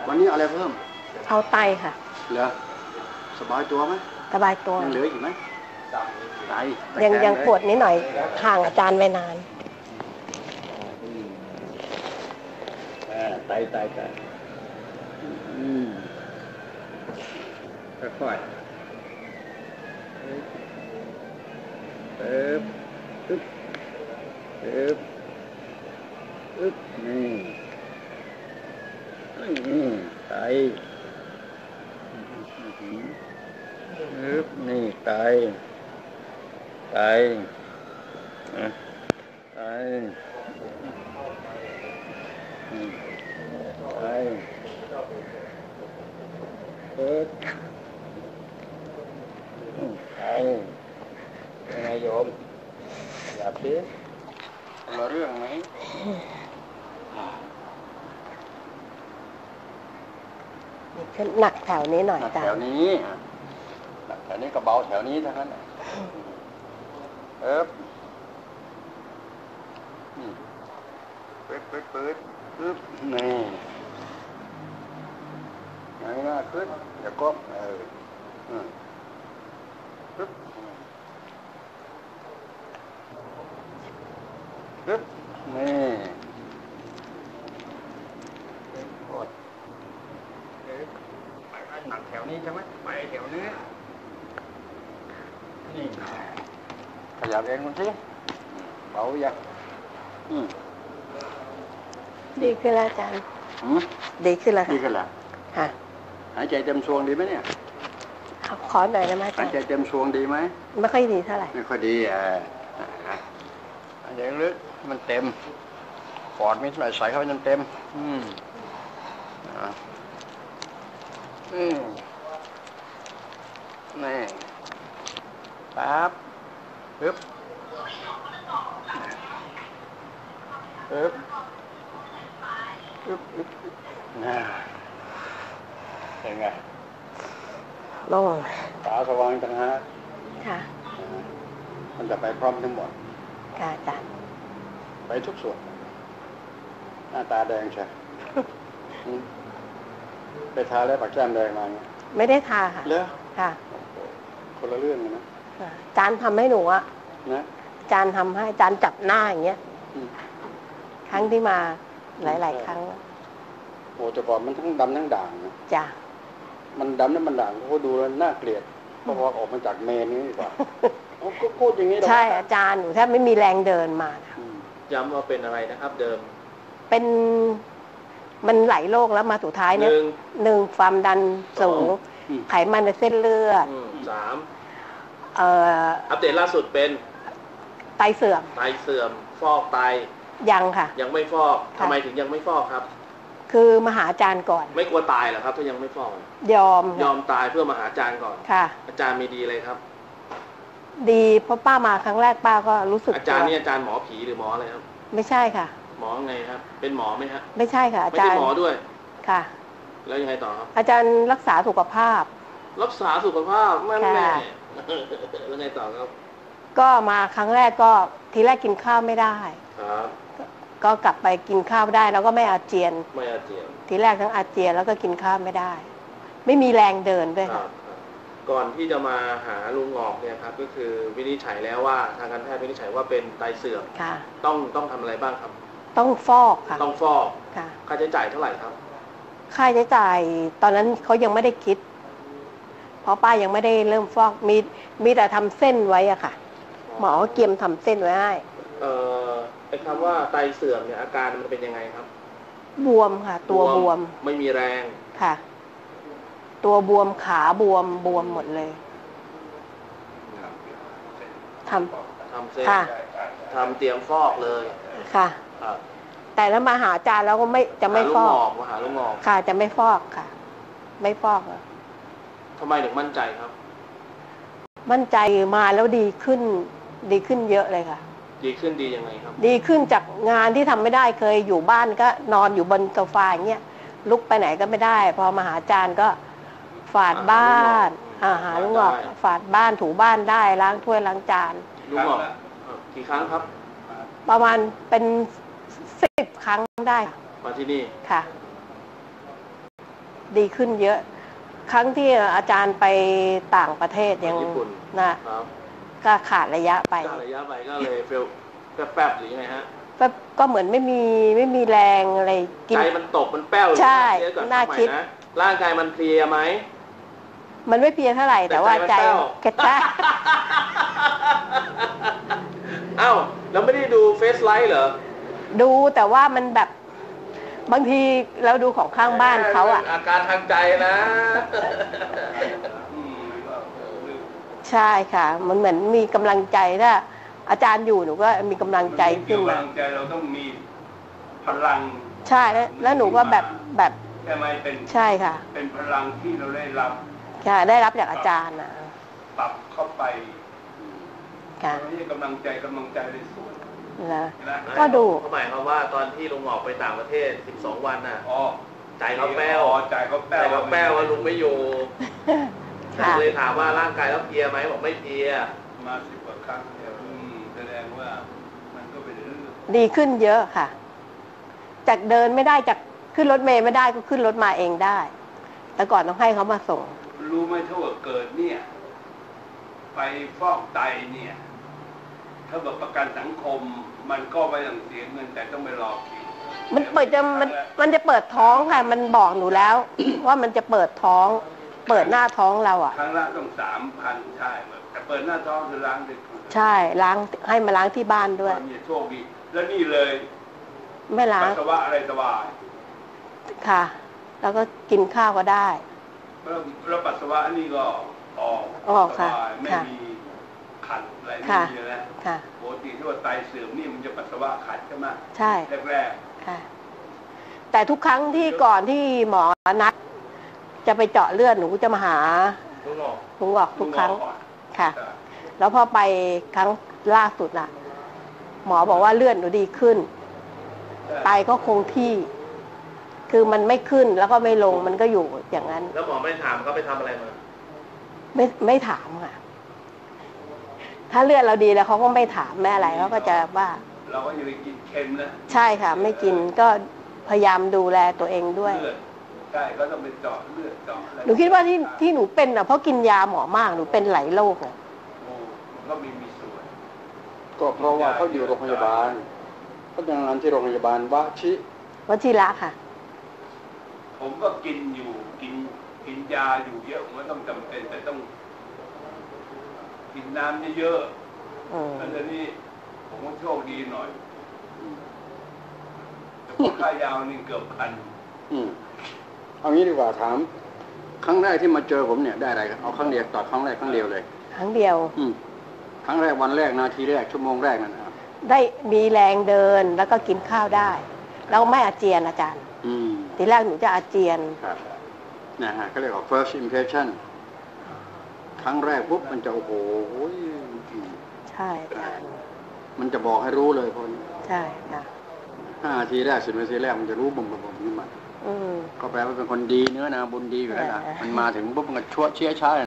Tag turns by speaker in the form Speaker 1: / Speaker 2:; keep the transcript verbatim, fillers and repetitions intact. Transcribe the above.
Speaker 1: วันนี้อะไรเพิ่ม
Speaker 2: เอาไตค่ะ
Speaker 1: เหรอสบายตัวไหม
Speaker 2: สบายตัว
Speaker 1: ยังเหลืออีกไหมไต
Speaker 2: ยังยังปวดนิดหน่อยห่างอาจารย์ไว้นาน
Speaker 1: ไตไตไตค่อยๆปึ๊บปึ๊บปึ๊บปึ๊บนี่นี่ไตปึ๊บนี่ไตไตไตไตปึ๊บไตเป็นไงโยมหลับดิมาเรื่องไหม
Speaker 2: ขึ้นหนักแถวนี้หน่อยจ้ะ
Speaker 1: แถวนี้หนักแถวนี้ก็เบาแถวนี้เท่านั้นเอ๊บปึ๊ดปึ๊ดปึ๊ดปึ๊บนี่ไงหน้าขึ้นอย่าก้มเออปึ๊บปึ๊บนี่หนักแถวนี้ใช่ไหมไปแถวนี้นี่ขยับเองคุณสิเบายัง
Speaker 2: ดีขึ้นแล้วอาจารย์ดีขึ้นแล้ว
Speaker 1: ดีขึ้นแล้ว
Speaker 2: ค่ะ
Speaker 1: หายใจเต็มซวงดีไหมเนี่ย
Speaker 2: ขอหน่อยได้ไหมอาจารย์
Speaker 1: หายใจเต็มซวงดีไหม
Speaker 2: ไม่ค่อยดีเท่าไหร่
Speaker 1: ไม่ค่อยดีอ่าหายใจลึกมันเต็มปอดไม่เท่าไหร่ใส่เข้าไปเต็มอืมอ่าอืมนี่ปั๊บปึ๊บปึ๊บปึ๊บปึ๊บน่าเป็นไง
Speaker 2: โล่ง
Speaker 1: ตาสว่างจังฮะ
Speaker 2: ค่ะ
Speaker 1: มันจะไปพร้อมทั้งหมด
Speaker 2: ค่ะอาจารย์
Speaker 1: ไปทุกส่วนหน้าตาแดงใช่ไปทาแล้วปากแก้มแดงมา
Speaker 2: ไม่ได้ทาค่ะ
Speaker 1: เหรอ
Speaker 2: ค่ะ
Speaker 1: คนละเรื่องนะ
Speaker 2: อาจารย์ทำให้หนูอะ
Speaker 1: นะ
Speaker 2: อาจารย์ทำให้อาจารย์จับหน้าอย่างเงี้ยครั้งที่มาหลายๆครั้ง
Speaker 1: โอ้แต่ก่อนมันทั้งดำทั้งด่างนะ
Speaker 2: จ้ะ
Speaker 1: มันดำแล้วมันด่างเขาดูแล้วน่าเกลียดเพราะว่าออกมาจากเมนนี่ดีกว่าก็พูดอย่างนี้
Speaker 2: ใช่อาจารย์หนูแทบไม่มีแรงเดินมา
Speaker 3: ย้ำว่าเป็นอะไรนะครับเดิม
Speaker 2: เป็นมันหลายโรคแล้วมาสุดท้ายเนี่ยหนึ่งความดันสูงไขมันในเส้นเลือด
Speaker 3: สาม
Speaker 2: เอ่อ
Speaker 3: อัปเดตล่าสุดเป็น
Speaker 2: ไตเสื่อม
Speaker 3: ไตเสื่อมฟอกไต
Speaker 2: ยังค่ะ
Speaker 3: ยังไม่ฟอกทำไมถึงยังไม่ฟอกครับ
Speaker 2: คือมาหาอาจารย์ก่อน
Speaker 3: ไม่กลัวตายเหรอครับถ้ายังไม่ฟอก
Speaker 2: ยอม
Speaker 3: ยอมตายเพื่อมาหาอาจารย์ก่อน
Speaker 2: ค่ะ
Speaker 3: อาจารย์มีดีเลยครับ
Speaker 2: ดีเพราะป้ามาครั้งแรกป้าก็รู้สึก
Speaker 3: อาจารย์นี่อาจารย์หมอผีหรือหมออะไรครับ
Speaker 2: ไม่ใช่ค่ะ
Speaker 3: หมอไงครับเป็นหมอไหมฮะ
Speaker 2: ไม่ใช่ค่ะอาจารย์
Speaker 3: ไม่ใช่หมอด้วย
Speaker 2: ค่ะ
Speaker 3: แล้วยังไงต่อครับ
Speaker 2: อาจารย์รักษาสุขภาพ
Speaker 3: รักษาสุขภาพแม่แม่แล้วไงต่อครับ
Speaker 2: ก็มาครั้งแรกก็ทีแรกกินข้าวไม่ได้
Speaker 3: ครับ
Speaker 2: ก็กลับไปกินข้าวได้แล้วก็ไม่อาเจียน
Speaker 3: ไม่อาเจียน
Speaker 2: ทีแรกทั้งอาเจียนแล้วก็กินข้าวไม่ได้ไม่มีแรงเดินด้วยค่ะ
Speaker 3: ก่อนที่จะมาหาลุงงอกเนี่ยครับก็คือวินิจฉัยแล้วว่าทางการแพทย์วินิจฉัยว่าเป็นไตเสื่อม
Speaker 2: ค่ะ
Speaker 3: ต้องต้องทำอะไรบ้างครับ
Speaker 2: ต้องฟอกค่ะ
Speaker 3: ต้องฟอก
Speaker 2: ค่ะ
Speaker 3: ค่าใช้จ่ายเท่าไหร่ครับ
Speaker 2: ค่าใช้จ่ายตอนนั้นเขายังไม่ได้คิดเพราะป้ายังไม่ได้เริ่มฟอกมีมีแต่ทำเส้นไว้อะค่ะหมอเกียมทำเส้นไว้ให้
Speaker 3: เอ่อไอ้คำว่าไตเสื่อมเนี่ยอาการมันเป็นยังไงครับ
Speaker 2: บวมค่ะตัวบวม
Speaker 3: ไม่มีแรง
Speaker 2: ค่ะตัวบวมขาบวมบวมหมดเลยท
Speaker 3: ำทำเส้นทำเตรียมฟอกเลย
Speaker 2: ค่ะแต่แล้วมาหาอาจารย์แล้วก็ไม่จะไม่ฟอก
Speaker 3: มาหาลุงงอก
Speaker 2: ค่ะจะไม่ฟอกค่ะไม่ฟอก
Speaker 3: ทำไมถึงมั่นใจครับ
Speaker 2: มั่นใจมาแล้วดีขึ้นดีขึ้นเยอะเลยค่ะ
Speaker 3: ดีขึ้นดียังไงครับ
Speaker 2: ดีขึ้นจากงานที่ทำไม่ได้เคยอยู่บ้านก็นอนอยู่บนโซฟาอย่างเงี้ยลุกไปไหนก็ไม่ได้พอมาหาอาจารย์ก็ฝาดบ้านอาหารลุงงอกฝาดบ้านถูบ้านได้ล้างถ้วยล้างจาน
Speaker 3: ลุงงอกกี่ครั้งครับ
Speaker 2: ประมาณเป็นสิบครั้งได้
Speaker 3: มาที่นี่
Speaker 2: ค่ะดีขึ้นเยอะ ครั้งที่อาจารย์ไปต่างประเทศยัง
Speaker 3: ญี่ปุ่น
Speaker 2: นะครับ ก็ขาดระยะไป
Speaker 3: ขาดระยะไปก็เลยเฟลแป๊บๆหรือยังไงฮะ
Speaker 2: ก็ก็เหมือนไม่มีไม่มีแรงอะไรกิน
Speaker 3: ใจมันตกมันแป้ว
Speaker 2: ใช่
Speaker 3: เดี๋ยวก่อน
Speaker 2: น่า
Speaker 3: ทำไม
Speaker 2: คิด
Speaker 3: นะร่างกายมันเพลียไหม
Speaker 2: มันไม่เพลียเท่าไหร่แต่ว่าใจ
Speaker 3: แต่ใจมันแป้ว
Speaker 2: กระชาก
Speaker 3: เอ้าแล้วไม่ได้ดูเฟซไลท์เหรอ
Speaker 2: ดูแต่ว่ามันแบบบางทีเราดูของข้างบ้านเขาอ่ะ
Speaker 3: อาการทางใจนะ
Speaker 2: ใช่ค่ะ มันเหมือนมีกำลังใจถ้าอาจารย์อยู่หนูก็มีกำลังใจขึ้น
Speaker 4: กำ
Speaker 2: มา
Speaker 4: ลังใจเราต้องมีพลัง
Speaker 2: ใช่แล้วแล้วหนูก็แบบแบบ
Speaker 4: ใช่ไหมเป็น
Speaker 2: ใช่ค่ะ
Speaker 4: เป็นพลังที่เราได้รับ
Speaker 2: ค่ะได้รับจากอาจารย์นะ
Speaker 4: ปรับเข้าไป
Speaker 2: ค่ะ
Speaker 4: ไม่ใช่กำลังใจกำลังใจในส่วน
Speaker 2: นะ
Speaker 4: นะ
Speaker 2: ก็ดู
Speaker 3: เขาหมายความว่าตอนที่ลุงออกไปต่างประเทศสิบสองวันน่ะ
Speaker 4: อ๋อ
Speaker 3: ใจเขาแป้ว
Speaker 4: อ๋อใจเขาแป้
Speaker 3: ใจ
Speaker 4: ว
Speaker 3: เขาแป้วว่าลุงไม่อยู่
Speaker 2: ค่ะ
Speaker 3: เลยถามว่าร่างกายแล้วเพลียไหมบอกไม่เพลีย
Speaker 4: มาสิบกว่าครั้งเนี่ยอืมแสดงว่ามันก็เป็นเรื่อง
Speaker 2: ดีขึ้นเยอะค่ะ จากเดินไม่ได้จากขึ้นรถเมล์ไม่ได้ก็ขึ้นรถมาเองได้ แต่ก่อนต้องให้เขามาส่ง
Speaker 4: รู้ไหมถ้าว่าเกิดเนี่ย ไปฟอกไตเนี่ย ถ้าแบบประกันสังคมมันก็ไม่ต้องเสียเงินแต่ต้องไปรอคิว
Speaker 2: มันเปิดจะมันมันจะเปิดท้องค่ะ มันบอกหนูแล้ว ว่ามันจะเปิดท้อง เปิดหน้าท้องเราอ่ะ
Speaker 4: ครั้งละต้องสามพันใช่แต่เปิดหน้าท้องคือล้างเด็ก
Speaker 2: ใช่ล้างให้มาล้างที่บ้านด้วย
Speaker 4: มีโชคดีแล้วนี่เลย
Speaker 2: ไม่ล้า
Speaker 4: ปั
Speaker 2: ง
Speaker 4: สสาวะอะไรสบาย
Speaker 2: ค่ะ แล้วก็กินข้าวก็ได้
Speaker 4: แล้วแล้วปัสสาวะนี่ก็ออก
Speaker 2: ออก
Speaker 4: ส
Speaker 2: ค่ะ
Speaker 4: บายไม่
Speaker 2: ค่ะ
Speaker 4: มีขัดอะไรไม่
Speaker 2: ค่ะ
Speaker 4: มีแล้ว
Speaker 2: ค่ะ
Speaker 4: ปกติที่ว่าไตเสื่อมนี่มันจะปัสสาวะขัดใช่ไหม
Speaker 2: ใช่
Speaker 4: แรก
Speaker 2: ค่ะ แต่ทุกครั้งที่ก่อนที่หมอนัด จะไปเจาะเลือดหนูจะมาหา
Speaker 3: ลุงออก
Speaker 2: ลุงออก
Speaker 4: ๆ
Speaker 2: ทุกครั้ง
Speaker 4: ลูกหมอก่อน
Speaker 2: ค่ะ
Speaker 4: ใช่
Speaker 2: แล้วพอไปครั้งล่าสุดน่ะ หมอบอกว่าเลือดหนูดีขึ้น ไตก็คงที่ คือมันไม่ขึ้นแล้วก็ไม่ลงมันก็อยู่อย่างนั้น
Speaker 3: แล้วหมอไม่ถามเขาไปทำอะไรมา
Speaker 2: ไม่ไม่ถามค่ะ ถ้าเลือดเราดีแล้วเขาก็ไม่ถามไม่อะไรเขาก็จะว่า
Speaker 4: เราก็อย่าไปกินเค็มนะ
Speaker 2: ใช่ค่ะ ไม่กินก็พยายามดูแลตัวเองด้วย
Speaker 4: เลือดใช่ก็ต้องไปเจาะเลือดเจาะอะไร
Speaker 2: หนูคิดว่าที่ที่หนูเป็นอ่ะเพราะกินยาหมอมากหนูเป็นหลายโรคอ่ะ
Speaker 4: โอ้มันก็มีมีส่วน
Speaker 1: ก็เพราะว่าเขาอยู่โรงพยาบาลเขาทำงานที่โรงพยาบาลวชิ
Speaker 2: วชิระค่ะ
Speaker 4: ผมก็กินอยู่กินกินยาอยู่เยอะผมก็ต้องจำเป็นแต่ต้อง กินน้ำเยอะ
Speaker 2: อืม
Speaker 4: ๆแล้วเดี๋ยวนี้ผมก็โชคดีหน่อยแต่พอค่ายาวนี่เกือบพัน
Speaker 1: อืมเอางี้ดีกว่าถาม ครั้งแรกที่มาเจอผมเนี่ยได้อะไรครับเอาครั้งเดียวต่อครั้งแรกครั้งเดียวเลย
Speaker 2: ครั้งเดียว
Speaker 1: อืมครั้งแรกวันแรกนาทีแรกชั่วโมงแรกนั่นนะครับ
Speaker 2: ได้มีแรงเดินแล้วก็กินข้าวได้ แล้วไม่อาเจียนอาจารย์
Speaker 1: อืม
Speaker 2: ทีแรกหนูจะอาเจียน
Speaker 1: ครับนะฮะเขาเรียกว่า first impression ครั้งแรกปุ๊บมันจะโอ้โหอืม
Speaker 2: ใช่อาจารย์
Speaker 1: มันจะบอกให้รู้เลยคน
Speaker 2: ใช่ค่ะ
Speaker 1: ห้านาทีแรกสิบนาทีแรกมันจะรู้บ่มบ่มบ่มขึ้นมา
Speaker 2: อืม
Speaker 1: ก็แปลว่าเป็นคนดีเนื้อนาบุญดีอยู่แล้วล่ะ
Speaker 2: อ่ามั
Speaker 1: มันมาถึงปุ๊บมันก็ชั่วเชี่ยช้า